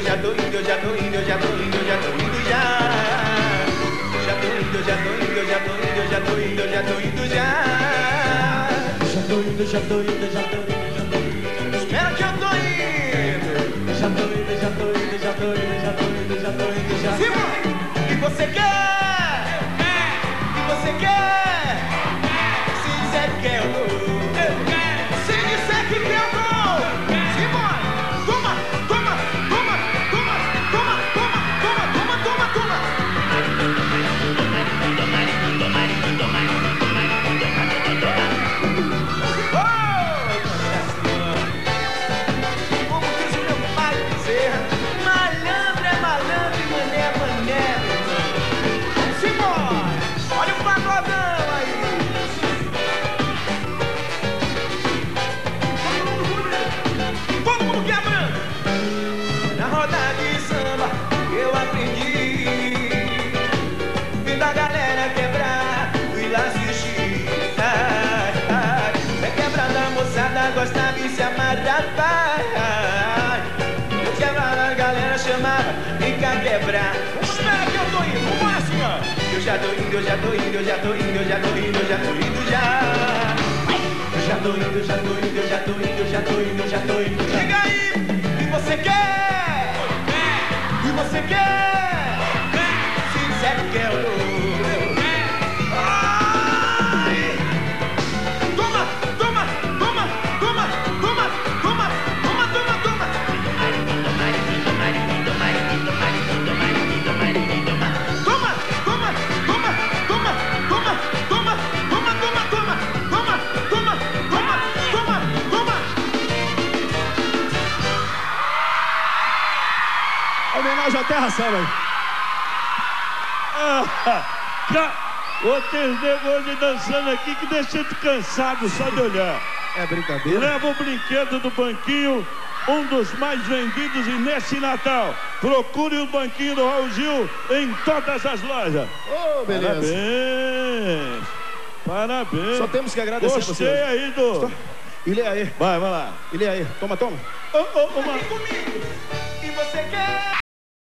já tô indo, eu já tô indo, eu já tô indo, eu já tô indo já. Já tô indo, eu já tô indo, eu já tô indo, eu já tô indo, eu já tô indo já. Já tô indo, já tô indo, já tô indo, já tô indo. Espera que eu tô indo. Já tô indo, já tô indo, já tô indo, já tô indo, já tô indo já. Simão, o que você quer? O que você quer? Se disser que eu dou. Se disser que eu dou. Simão, toma, toma, toma, toma, toma, toma, toma, toma, toma, toma. Gosta de se amarrar, eu quebrava, a galera chamava, vem cá quebrar. Espera que eu tô indo, vamos assim, ó. Eu já tô indo, eu já tô indo, eu já tô indo, eu já tô indo, eu já tô indo já. Eu já tô indo, eu já tô indo, eu já tô indo, eu já tô indo, eu já tô indo. Diga aí, o que você quer? O que você quer? Se disser que eu dou. Homenagem à Terra Samba. Outros negócios dançando aqui que deixa te cansado só de olhar. É brincadeira. Leva o brinquedo do banquinho, um dos mais vendidos e nesse Natal. Procure o banquinho do Raul Gil em todas as lojas. Oh, beleza. Parabéns. Parabéns. Só temos que agradecer Gostei você. Aí do... E lê aí. Vai lá. E lê aí. Toma, toma. Ô, mano.